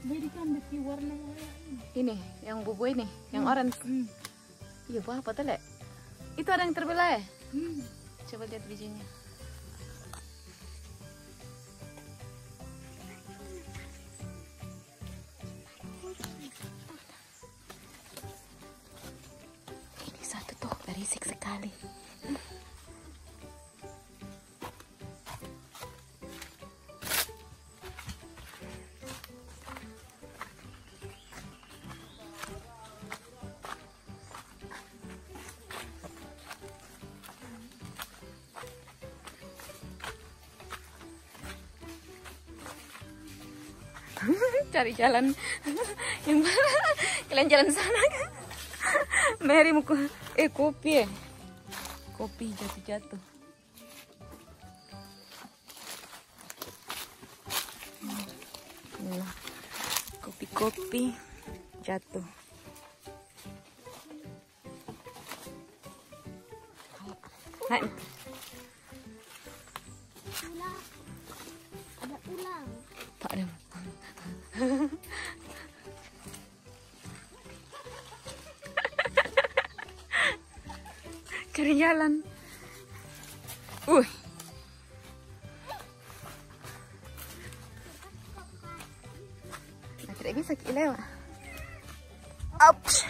Ini yang bubu ini, yang orange. Iya, buah apa tuh, Lek? Itu ada yang terbelah ya? Coba lihat bijinya. Ini satu tuh, berisik sekali. Cari jalan yang mana? Kalian jalan sana kan? Mary mau kopi ya? Kopi jatuh-jatuh. Nah, kopi jatuh. Naik. Ada ulang. Tak ada. Cari jalan. Nah, tidak bisa kita lewat. Ouch.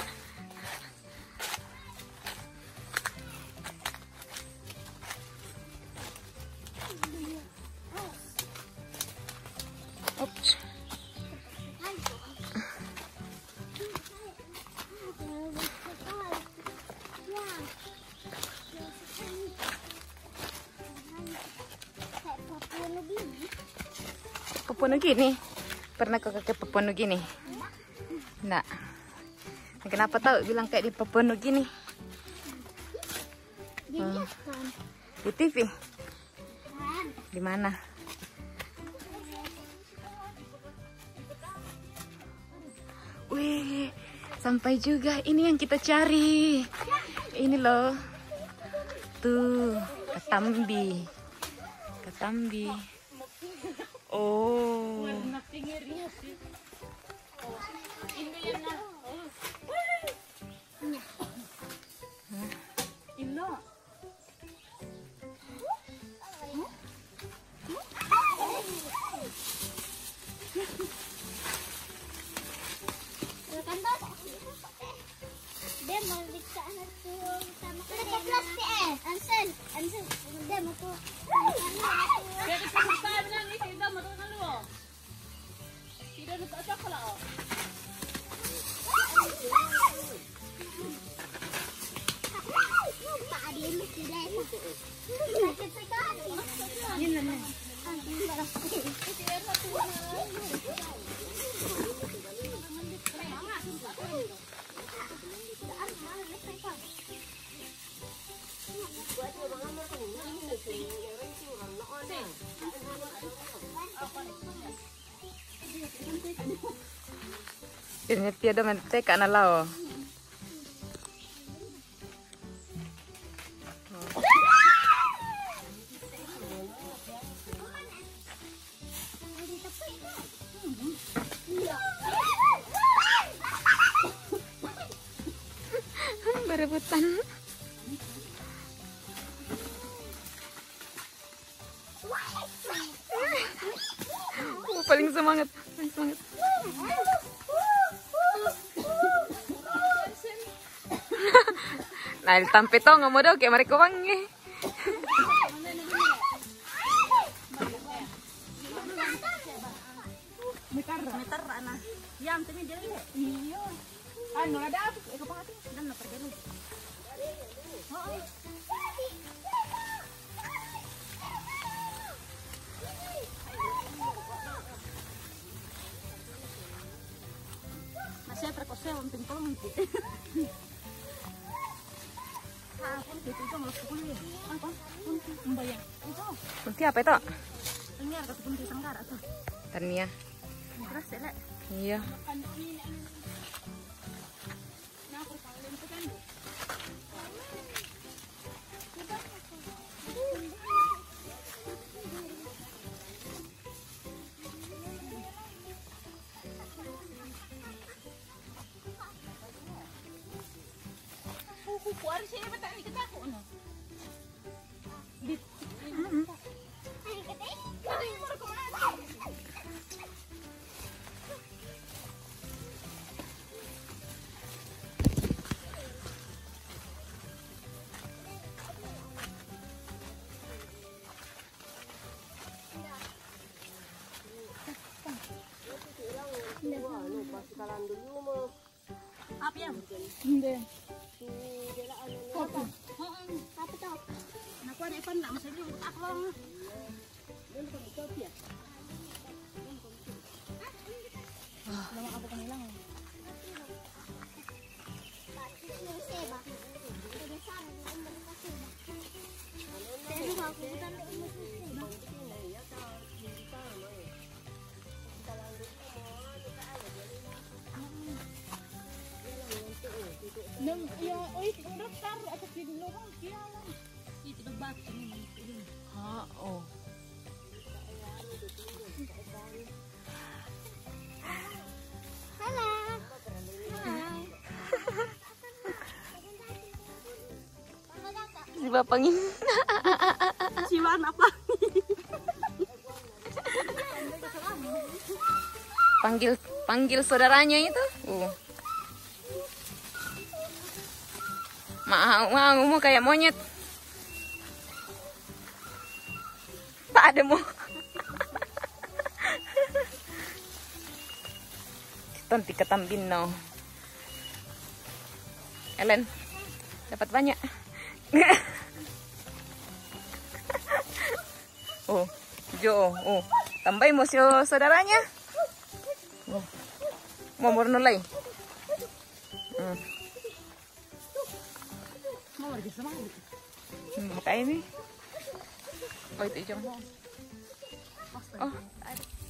Ouch. Papua Nugini? Pernah kau ke Papua Nugini? Enggak. Kenapa tahu bilang kayak di Papua Nugini? Di TV? Di mana? Wih, sampai juga. Ini yang kita cari. Ini loh. Tuh, Ketambi. Ketambi. Oh. Dia mau dikasih sama plastik Ansel dia mau tuh. Dia kesuka bilang ni tidak mau tu lu. Tidak nak coklat. Tak ada lu tidak. Sakit sekali. Ini mana? Ini tiada manteca na lao. Berebutan. Paling semangat, paling semangat. Nah, tampe to nggak mau kayak mereka wangi. Meter ana. Yang tini jadi iya. Anu ada apa? Eko pati dan na pergi lu. Masih terkosel penting tolong nanti. Itu malah kulit. Apa? Membayang. Itu. Kunti apa itu? Ini ada kunti sanggara tuh. Tania. Terus ya, Lek. Iya. di sini betul ini kita aku no. Apa yang? Hindi. Apa to? Nakuha na ipan na masaya yung taklong. Itu debat ini. Ha, oh. Halo. Si Bapangin. Siwan apa? Panggil saudaranya itu. Mau kayak monyet. Tak ada mau. Tonti ketambin no. Ellen dapat banyak. Oh, Jo, oh, tambahin mo saudaranya. Oh. Mau nulay. Mau lagi sama. Makanya nih. Oh, itu hijau. Oh, ada.